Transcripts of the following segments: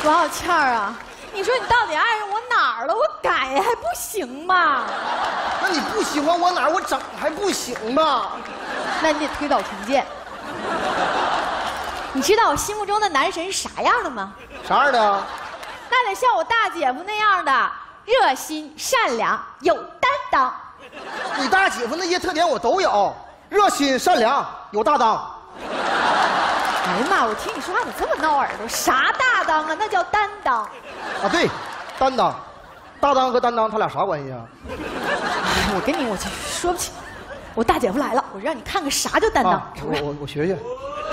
王小倩啊，你说你到底爱上我哪儿了？我改还不行吗？ 那你不喜欢我哪儿，我整还不行吗？ 那你得推倒重建。你知道我心目中的男神是啥样的吗？ 啥样的？ 那得像我大姐夫那样的，热心、善良、有担当。 你大姐夫那些特点我都有，热心、善良、有大当。 哎呀妈！我听你说话咋这么闹耳朵？啥大当啊？那叫担当。 啊，对，担当，大当和担当他俩啥关系啊？ 我跟你，我就说不清。我大姐夫来了，我让你看看啥叫担当。 啊、我学学。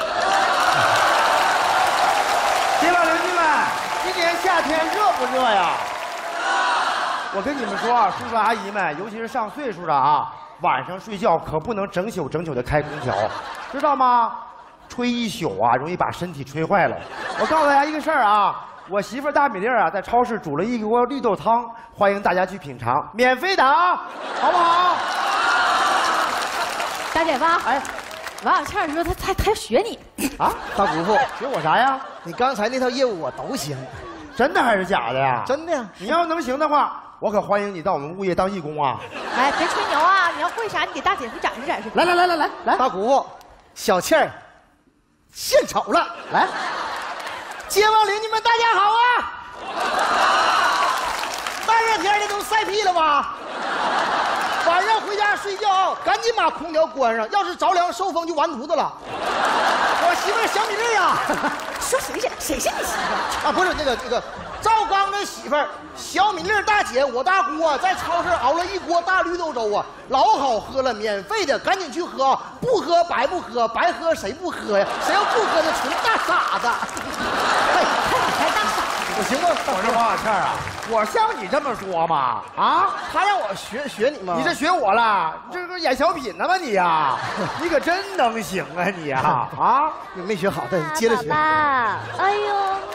街坊邻居们，今年夏天热不热呀？我跟你们说啊，叔叔阿姨们，尤其是上岁数的啊，晚上睡觉可不能整宿的开空调，知道吗？吹一宿啊，容易把身体吹坏了。我告诉大家一个事儿啊，我媳妇大米粒啊，在超市煮了一锅绿豆汤，欢迎大家去品尝，免费的啊，好不好？ 大姐夫，哎，王小倩说她学你啊，大姑父， 学我啥呀？ 你刚才那套业务我都行， 真的还是假的呀？ 真的呀。 你要能行的话，我可欢迎你到我们物业当义工啊！ 哎，别吹牛啊！你要会啥，你给大姐夫展示展示。 来， 大姑父，小倩儿献丑了，来，街坊邻居们大家好啊！大热天的都晒屁了吧？晚上回家睡觉，赶紧把空调关上，要是着凉受风就完犊子了。我媳妇小米粒啊， 说谁是你媳妇啊？不是那个赵刚的媳妇儿小米粒大姐，我大姑啊，在超市熬了一锅大绿豆粥啊，老好喝了，免费的，赶紧去喝，不喝白不喝，白喝谁不喝呀？谁要不喝那纯大傻子。哎，你才大傻子，我行吗？ 我说王小倩啊，我像你这么说吗？啊， 他让我学你吗？ 你这学我了？你这是演小品呢吗你呀？你可真能行啊你呀！啊， 你没学好，再接着学。 爸爸，哎呦，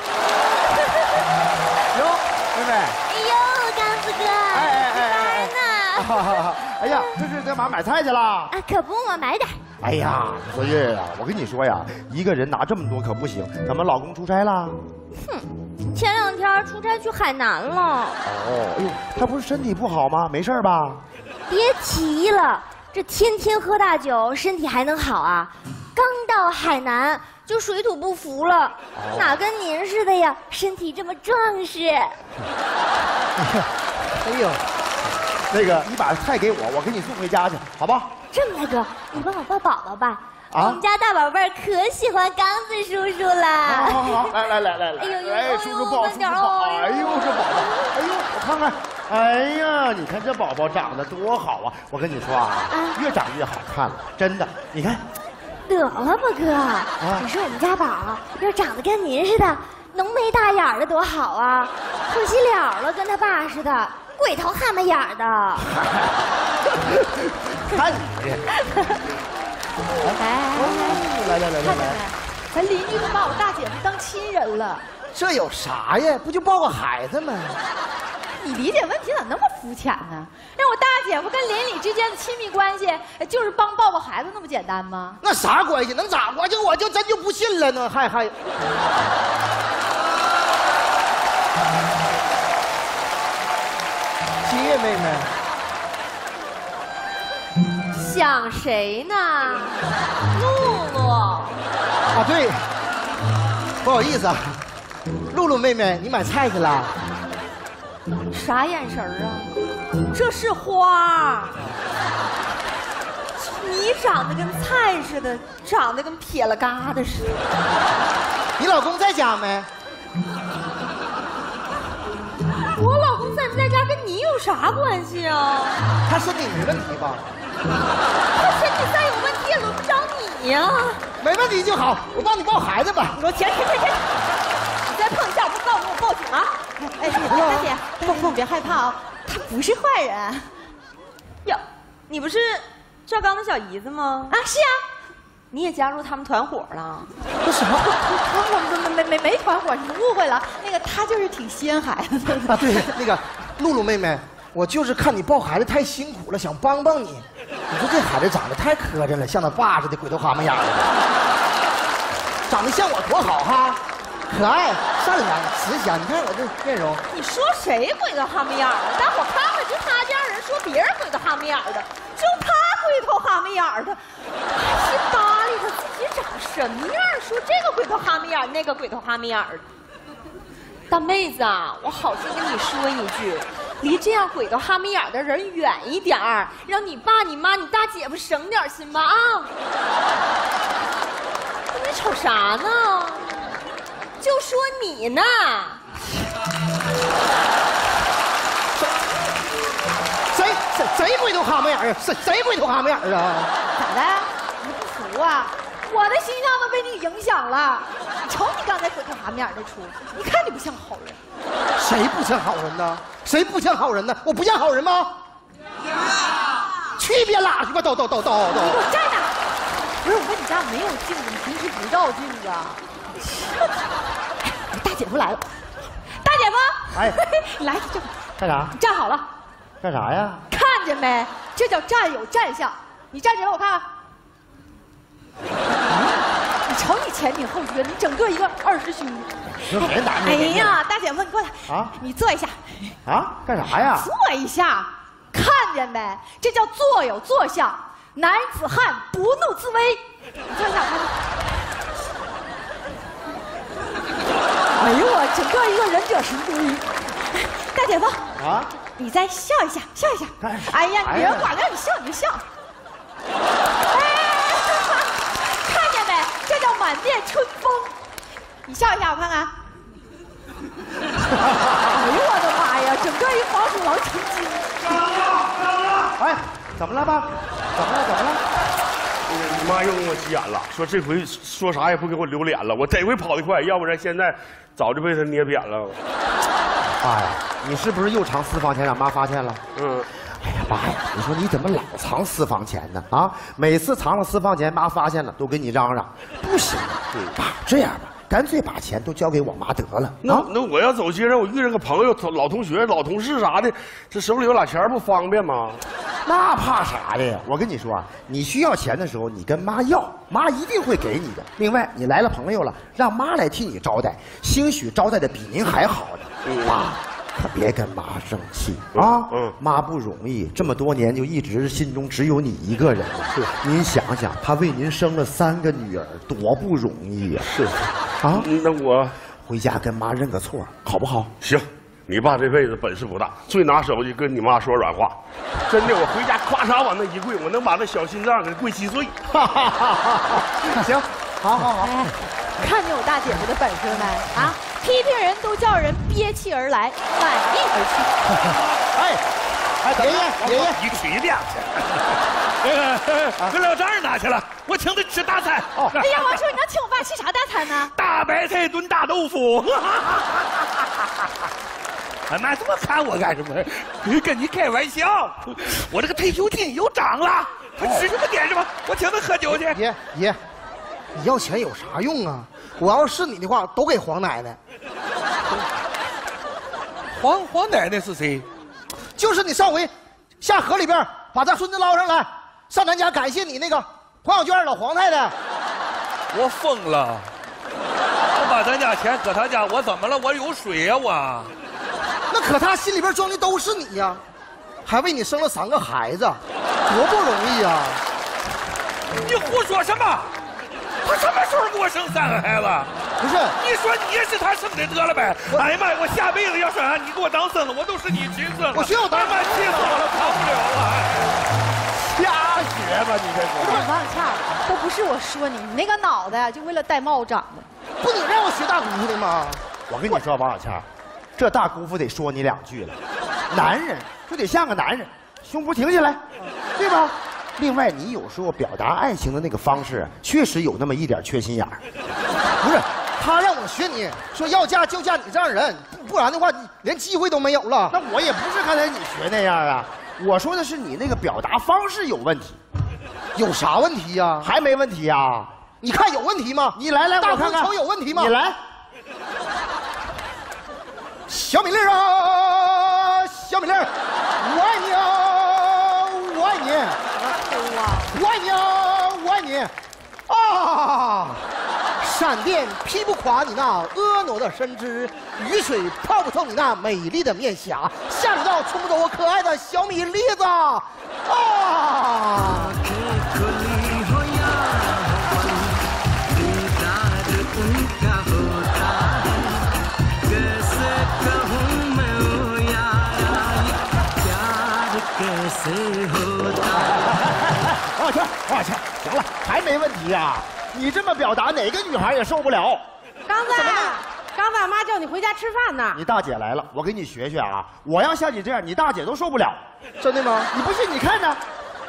哟，妹妹。 哎呦，刚子哥， 哎呢？ 哎呀，这是干嘛买菜去了？ 啊，可不嘛，买点。 哎呀，昨夜呀，我跟你说呀，一个人拿这么多可不行。怎么老公出差了？ 哼，前2天出差去海南了。 哦，哎呦，他不是身体不好吗？没事吧？ 别提了，这天天喝大酒，身体还能好啊？刚到海南就水土不服了，哪跟您似的呀？身体这么壮实。 哎呦， 那个，你把菜给我，我给你送回家去，好吧？ 这么大哥，你帮我抱宝宝吧。 啊， 我们家大宝贝儿可喜欢刚子叔叔了。 好，来， 哎呦， 叔叔抱，叔叔抱，哎呦，这宝宝，哎呦，我看看，哎呀，你看这宝宝长得多好啊！我跟你说啊，越长越好看了，真的，你看。 得了吧哥，你说我们家宝要长得跟您似的，浓眉大眼的多好啊！可惜了了，跟他爸似的，鬼头蛤蟆眼的。 看你， 来，咱邻居都把我大姐夫当亲人了， 这有啥呀？不就抱个孩子吗？ 你理解问题咋那么肤浅呢？让我大姐夫跟邻里之间的亲密关系，就是帮抱抱孩子那么简单吗？ 那啥关系？能咋关系？我就真就不信了呢，还。金叶妹妹， 想谁呢？露露。 啊对，不好意思啊，露露妹妹，你买菜去了？ 啥眼神啊？这是花。你长得跟菜似的，长得跟撇了疙瘩似的。 你老公在家没？ 我老公在不在家跟你有啥关系啊？ 他身体没问题吧？ 他身体再有问题也轮不着你呀。 没问题就好，我帮你抱孩子吧。 你给我停！你再碰一下，我不告诉我报警啊！哎，大姐，凤别害怕啊，他不是坏人。 哟，你不是赵刚的小姨子吗？ 啊，是啊。 你也加入他们团伙了？ 这什么？ 我没团伙，你们误会了。那个他就是挺稀罕孩子的啊。对，那个露露妹妹，我就是看你抱孩子太辛苦了，想帮帮你。你说这孩子长得太磕碜了，像他爸似的，鬼头蛤蟆眼的，长得像我多好哈。 可爱、善良、慈祥。你看我这面容， 你说谁鬼头哈密眼的？大伙看看，就他这样人，说别人鬼头哈密眼的，就他鬼头哈密眼的，还搭理他自己长什么样？说这个鬼头哈密眼，那个鬼头哈密眼的。大妹子啊，我好心跟你说一句，离这样鬼头哈密眼的人远一点儿，让你爸、你妈、你大姐夫省点心吧啊！你瞅啥呢？就说你呢。 谁鬼头哈密眼啊？谁鬼头哈密眼啊？ 咋的？你不服啊？我的形象都被你影响了。你瞅你刚才鬼头哈密眼的出，你看你不像好人。 谁不像好人呢？谁不像好人呢？我不像好人吗？去一边拉去吧！都！ 你给我站那！不是我们你家没有镜子，你平时不照镜子啊？大姐夫来了，大姐夫， 哎， 你来这， 干啥？ 你站好了， 干啥呀？ 看见没？这叫站有站相。你站起来，我看看。你瞅你前挺后撅，你整个一个二师兄。 别打哎呀，大姐夫，你过来啊！ 你坐一下。 啊？干啥呀？ 坐一下，看见没？这叫坐有坐相，男子汉不怒自威。你坐一下，我看看。哎呦我整个一个忍者神龟。大姐夫啊， 你再笑一下，笑一下。 干啥？ 哎呀，你别人管着你笑你就笑。看见没？这叫满面春风。你笑一下，我看看。哎呦我的妈呀，整个一黄鼠狼成精。 哎，怎么了爸？怎么了？ 你妈又跟我急眼了，说这回说啥也不给我留脸了。我这回跑得快，要不然现在早就被他捏扁了。 爸呀，你是不是又藏私房钱让妈发现了？ 嗯， 哎呀，爸呀，你说你怎么老藏私房钱呢？啊，每次藏了私房钱，妈发现了都给你嚷嚷，不行。爸，这样吧，干脆把钱都交给我妈得了。 那我要走街上，我遇上个朋友、老同学、老同事啥的，这手里有俩钱不方便吗？ 那怕啥的呀？我跟你说啊，你需要钱的时候，你跟妈要，妈一定会给你的。另外，你来了朋友了，让妈来替你招待，兴许招待的比您还好呢。爸，可别跟妈生气啊！妈不容易，这么多年就一直心中只有你一个人。您想想，她为您生了3个女儿，多不容易呀！ 是啊， 那我回家跟妈认个错，好不好？ 行。你爸这辈子本事不大，最拿手就跟你妈说软话。真的，我回家咵嚓往那一跪，我能把那小心脏给跪稀碎。 行，好。 哎，看见我大姐夫的本事了没？啊，批评人都叫人憋气而来，反应而哎，爷爷， 你随便去。给老丈人拿去了，我请他吃大餐。 去。哎呀，王叔，你能请我爸吃啥大餐呢？ 大白菜炖大豆腐。哎妈，这么看我干什么？跟你开玩笑，我这个退休金又涨了，他吃什么点什么，我请他喝酒去。 爷，你要钱有啥用啊？我要是你的话，都给黄奶奶。 黄奶奶是谁？ 就是你上回下河里边把咱孙子捞上来，上咱家感谢你那个黄小娟老黄太太。 我疯了！我把咱家钱搁他家，我怎么了？我有水呀我。 那可他心里边装的都是你呀，还为你生了3个孩子，多不容易呀！ 你胡说什么？他什么时候给我生3个孩子？ 不是， 你说你是他生的得了呗？哎呀妈呀！我下辈子要是你给我当孙子，我都是你亲孙子。 我需要当妈气死我了，跑不了了。 瞎学吧，你这不是王小倩，都不是我说你，你那个脑袋就为了戴帽长的。 不你让我学大姑父的吗？ 我跟你说，王小倩，这大姑父得说你2句了。男人就得像个男人，胸脯挺起来，对吧？另外，你有时候表达爱情的那个方式，确实有那么一点缺心眼儿。 不是，他让我学你说要嫁就嫁你这样人，不然的话你连机会都没有了。 那我也不是刚才你学那样啊，我说的是你那个表达方式有问题。 有啥问题呀？ 还没问题呀？ 你看有问题吗？ 你来， 大我看看瞅有问题吗？ 你来， 小米粒儿啊，小米粒儿，我爱你啊，我爱你，我爱你啊，我爱你啊！ 闪电劈不垮你那婀娜的身姿，雨水泡不透你那美丽的面颊，下水道冲不走我可爱的小米粒子啊！ 王小倩，行了，还没问题呀、你这么表达，哪个女孩也受不了。 刚才妈叫你回家吃饭呢。 你大姐来了，我给你学学啊！我要像你这样，你大姐都受不了。真的吗？你不信，你看着。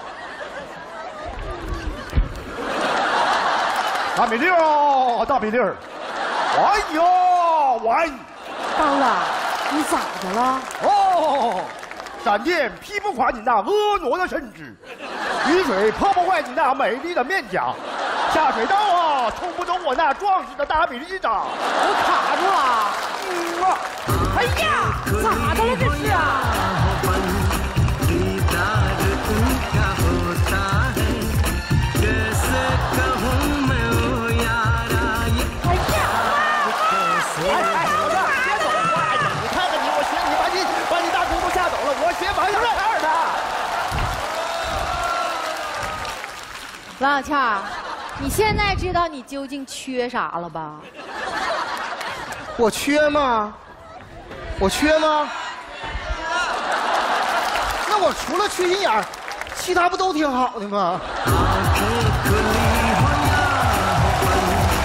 大米粒儿，大米粒儿，我爱你哦，我爱你。 刚子，你咋的了？ 哦，闪电劈不垮你那婀娜的身姿，雨水泡不坏你那美丽的面颊，下水道啊冲不走我那壮实的大米粒子。 我卡住了。哎呀，咋的了这是啊？ 王小倩儿，你现在知道你究竟缺啥了吧？ 我缺吗？我缺吗？那我除了缺心眼儿，其他不都挺好的吗？